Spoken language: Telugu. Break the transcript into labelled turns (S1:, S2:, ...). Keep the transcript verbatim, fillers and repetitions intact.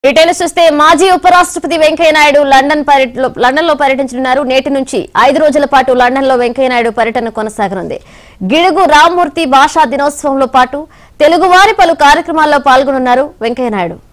S1: డీటెయిల్స్ చూస్తే మాజీ ఉపరాష్ట్రపతి వెంకయ్య నాయుడు లండన్ పర్యటన లండన్ లో పర్యటించనున్నారు. నేటి నుంచి ఐదు రోజుల పాటు లండన్ లో వెంకయ్య నాయుడు పర్యటన కొనసాగనుంది. గిడుగు రామ్మూర్తి భాషా దినోత్సవంలో పాటు తెలుగువారి పలు కార్యక్రమాల్లో పాల్గొనున్నారు వెంకయ్య నాయుడు.